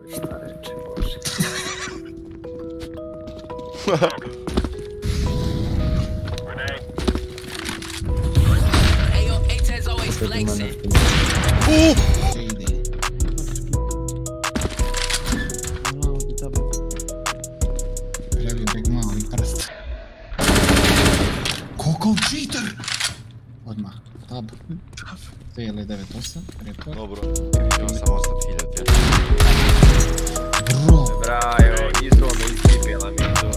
Šta reče, Bože. Koliko cheater! Odmah, tab. 2.98, report. Dobro, imam samo 8.000. Bro! Brajo, izo me iskipila mi to.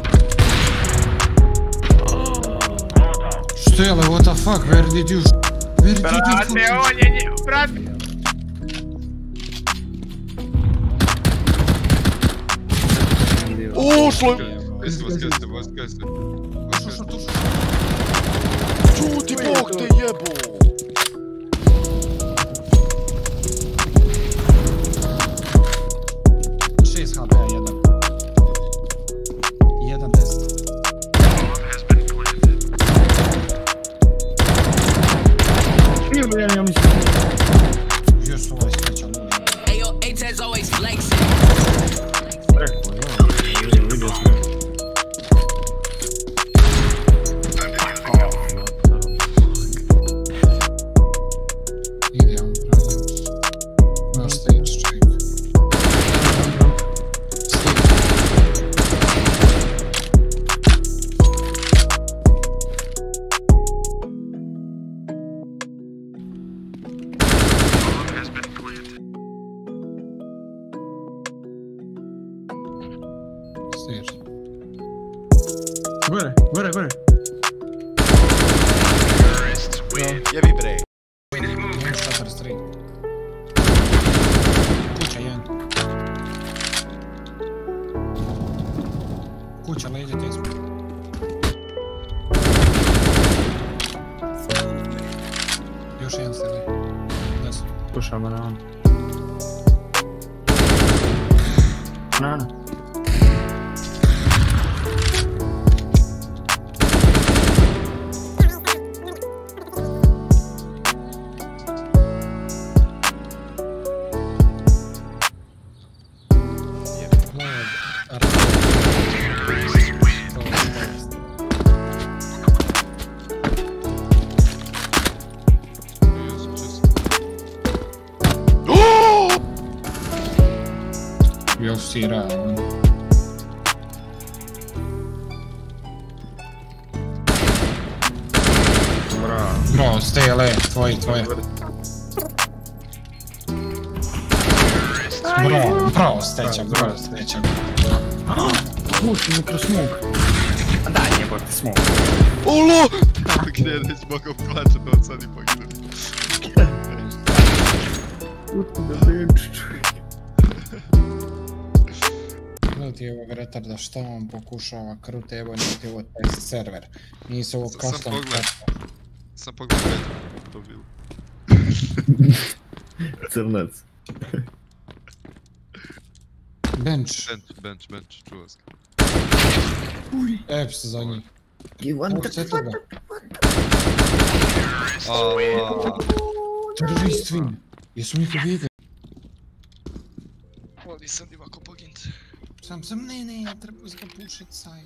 Stele, what the fuck, where did you... Brate, on je brate! Ušlo! Čuti bog te jebo! 6 HP-a, 1 test. Još ovaj sreća luli. Ide on pravi. No stage check. Stage. Gore. Jebi bre. Jedan šatar straight. Kuća jedan. Kuća leđe te smo. Još jedan seli. Desno. Pušamo na on. Banana. Još si realno. Bro, stele, tvoje. Bro, stečak. Puši mi kroz smog. A daj jebote smog. Olo! Gdje neć mogao plaćat od sad i poginu. Utkuda benčić. Gledajte ovog retarda šta on pokušava krute, evo niti ovo test server. Nisi ovo custom. Sam pogledao to bilo. Crnac. Bench. Bench, čuo sam. Eps za njih. Teroristi. Jesu mi pobjede? Voli sam ima ko pogint. Sam ne, ja treba ga pušit side.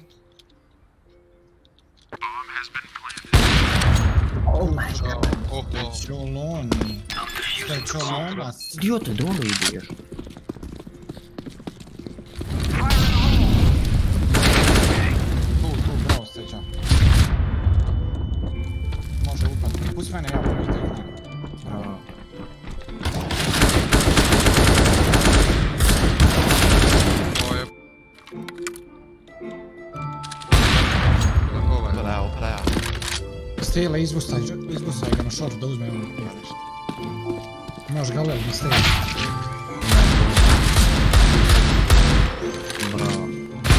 Oh my god. Čoloni. Šta je čolona? Idiote, dole ide još. Tu, bravo, sreća. Može upad. Pusti mene, ja prvi tek. Bravo. Stela, izbusaj ga na short da uzme ono prijelište. Imaš galer na stela. Bravo.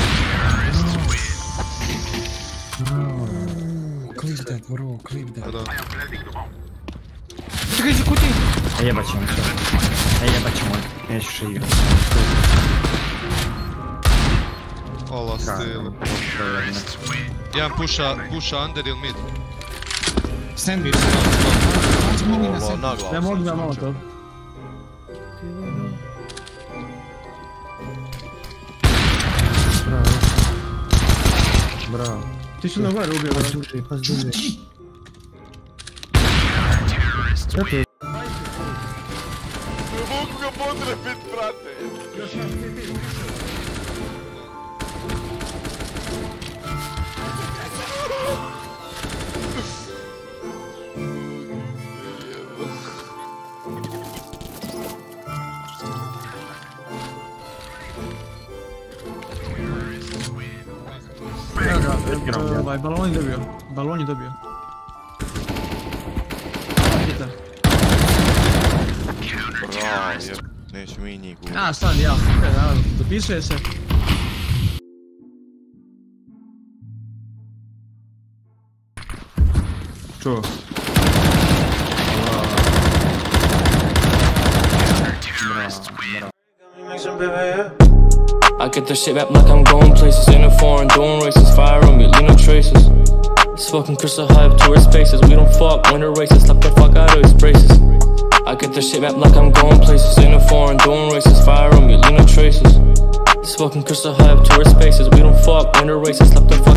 Clip that, bro, clip that. Čekaj, zakuti! Jebat ćemo se. Neću še igrat. Ola stila. Jedan puša under ili mid. Sandwich. Ja mogu da malo to. Bravo. Ti su na gore ubio, bro. Pazi duže. Šta to je? Ne mogu ga potrebit, brate. Balon je dobio. Balon je dobio. Bravo, jer nećemo i njih gubiti. A, stani, ja. Dopisuje se. Čuo. I get the shit back like I'm going places. In a foreign, doing races. Fire on me, leave no traces. It's fucking crystal high up tourist spaces. We don't fuck, winter races. Slap the fuck out of his braces. I get the shit back like I'm going places. In a foreign, doing races. Fire on me, leave no traces. It's fucking crystal high up tourist spaces. We don't fuck, winter races. Slap the fuck